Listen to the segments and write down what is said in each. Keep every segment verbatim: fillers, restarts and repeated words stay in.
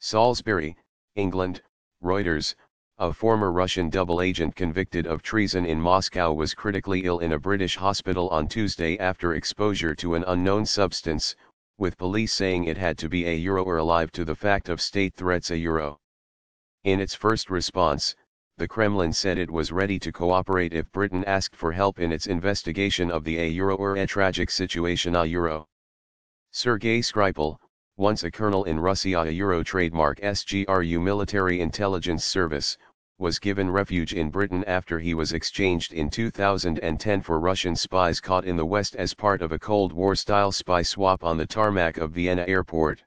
Salisbury, England, Reuters. A former Russian double agent convicted of treason in Moscow was critically ill in a British hospital on Tuesday after exposure to an unknown substance, with police saying it had to be a euro or alive to the fact of state threats a euro. In its first response, the Kremlin said it was ready to cooperate if Britain asked for help in its investigation of the a euro or a tragic situation a euro. Sergei Skripal, once a colonel in Russia a euro trademark S G R U military intelligence service, was given refuge in Britain after he was exchanged in two thousand ten for Russian spies caught in the West as part of a Cold War-style spy swap on the tarmac of Vienna airport.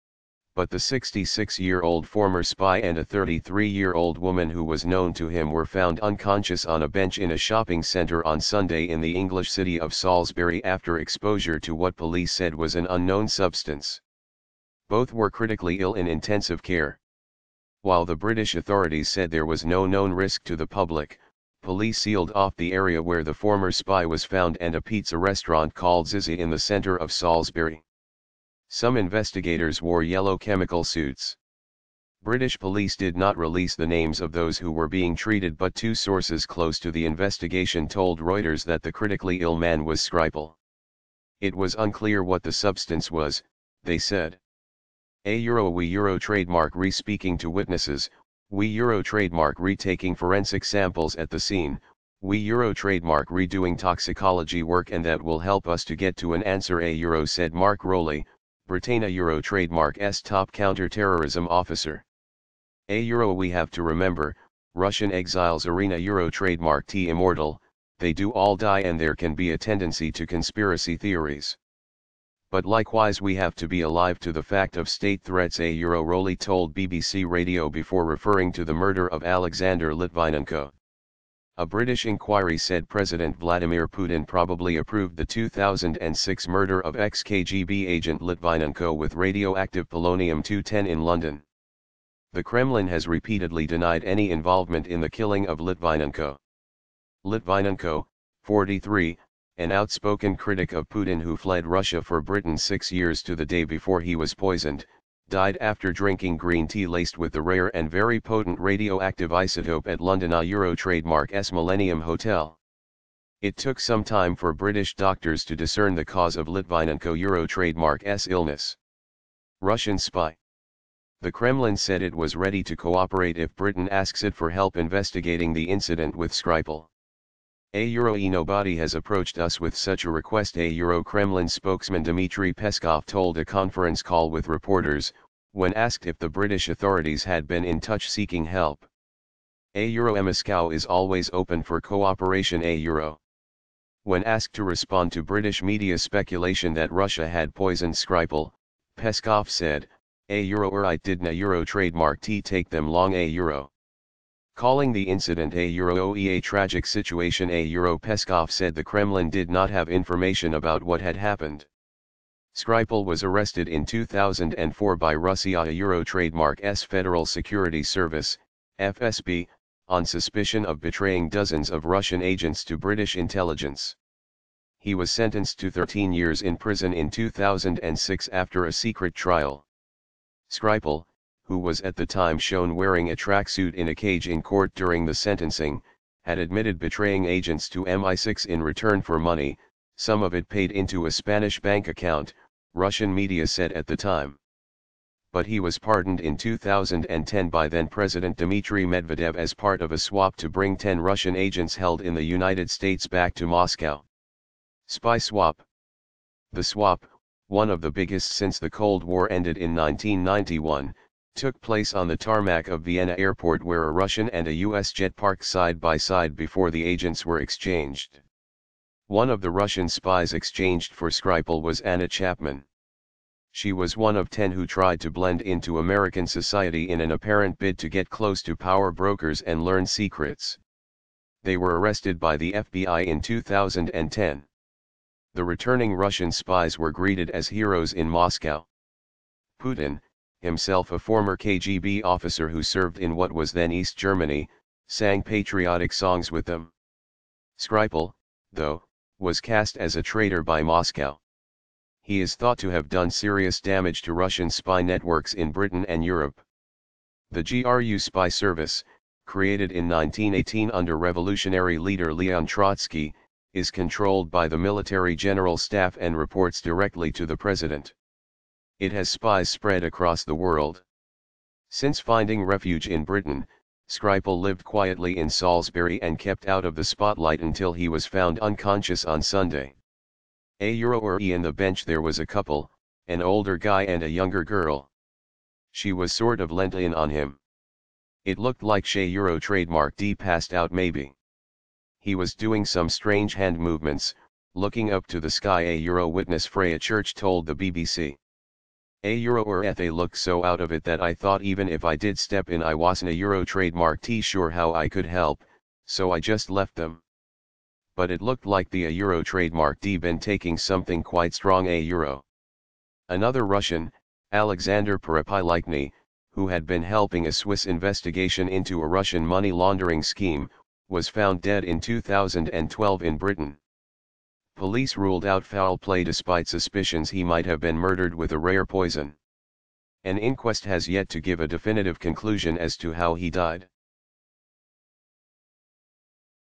But the sixty-six-year-old former spy and a thirty-three-year-old woman who was known to him were found unconscious on a bench in a shopping centre on Sunday in the English city of Salisbury after exposure to what police said was an unknown substance. Both were critically ill in intensive care. While the British authorities said there was no known risk to the public, police sealed off the area where the former spy was found and a pizza restaurant called Zizzy in the centre of Salisbury. Some investigators wore yellow chemical suits. British police did not release the names of those who were being treated, but two sources close to the investigation told Reuters that the critically ill man was Skripal. It was unclear what the substance was, they said. A euro we euro trademark re speaking to witnesses, we euro trademark re taking forensic samples at the scene, we euro trademark re doing toxicology work, and that will help us to get to an answer a euro, said Mark Rowley, Britannia Euro Trademark's top counter-terrorism officer. A euro we have to remember, Russian exiles arena Euro trademark T immortal, they do all die and there can be a tendency to conspiracy theories. But likewise we have to be alive to the fact of state threats a euro, Rowley told B B C Radio before referring to the murder of Alexander Litvinenko. A British inquiry said President Vladimir Putin probably approved the two thousand six murder of ex-K G B agent Litvinenko with radioactive polonium two ten in London. The Kremlin has repeatedly denied any involvement in the killing of Litvinenko. Litvinenko, forty-three, an outspoken critic of Putin who fled Russia for Britain six years to the day before he was poisoned, died after drinking green tea laced with the rare and very potent radioactive isotope at London a euro trademark's Millennium Hotel. It took some time for British doctors to discern the cause of Litvinenko euro trademark's illness. Russian spy. The Kremlin said it was ready to cooperate if Britain asks it for help investigating the incident with Skripal. A euro nobody has approached us with such a request a euro, Kremlin spokesman Dmitry Peskov told a conference call with reporters, when asked if the British authorities had been in touch seeking help. A euro Moscow is always open for cooperation a euro. When asked to respond to British media speculation that Russia had poisoned Skripal, Peskov said, a euro or I didn't a euro trademark T take them long a euro. Calling the incident a euro a tragic situation a euro, Peskov said the Kremlin did not have information about what had happened. Skripal was arrested in two thousand four by Russia a euro trademark's Federal Security Service, F S B, on suspicion of betraying dozens of Russian agents to British intelligence. He was sentenced to thirteen years in prison in two thousand six after a secret trial. Skripal, who was at the time shown wearing a tracksuit in a cage in court during the sentencing, had admitted betraying agents to M I six in return for money, some of it paid into a Spanish bank account, Russian media said at the time. But he was pardoned in two thousand ten by then-President Dmitry Medvedev as part of a swap to bring ten Russian agents held in the United States back to Moscow. Spy swap. The swap, one of the biggest since the Cold War ended in nineteen ninety-one, took place on the tarmac of Vienna airport where a Russian and a U S jet parked side by side before the agents were exchanged. One of the Russian spies exchanged for Skripal was Anna Chapman. She was one of ten who tried to blend into American society in an apparent bid to get close to power brokers and learn secrets. They were arrested by the F B I in two thousand ten. The returning Russian spies were greeted as heroes in Moscow. Putin, himself a former K G B officer who served in what was then East Germany, sang patriotic songs with them. Skripal, though, was cast as a traitor by Moscow. He is thought to have done serious damage to Russian spy networks in Britain and Europe. The G R U spy service, created in nineteen eighteen under revolutionary leader Leon Trotsky, is controlled by the military general staff and reports directly to the president. It has spies spread across the world. Since finding refuge in Britain, Skripal lived quietly in Salisbury and kept out of the spotlight until he was found unconscious on Sunday. A Euro in the bench there was a couple, an older guy and a younger girl. She was sort of lent in on him. It looked like Shay Euro trademark D passed out maybe. He was doing some strange hand movements, looking up to the sky. A Euro witness Freya Church told the B B C. A Euro or Ethe looked so out of it that I thought even if I did step in I wasn't a Euro trademark T sure how I could help, so I just left them. But it looked like the A Euro trademark D been taking something quite strong. A Euro. Another Russian, Alexander Perepylikny, who had been helping a Swiss investigation into a Russian money laundering scheme, was found dead in two thousand twelve in Britain. Police ruled out foul play despite suspicions he might have been murdered with a rare poison. An inquest has yet to give a definitive conclusion as to how he died.